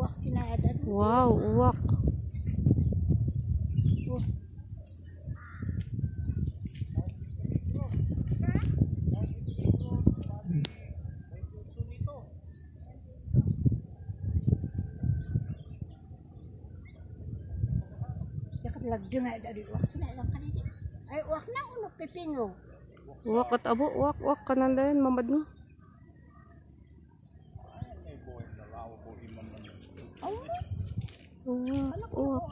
uwak sinada. Wow, uwak. Lagdo na dari uwak sinada kanidi. Ay uwak na uno pipingo. Uwak at abo, uwak kanan dayon mamad mo. Uwak.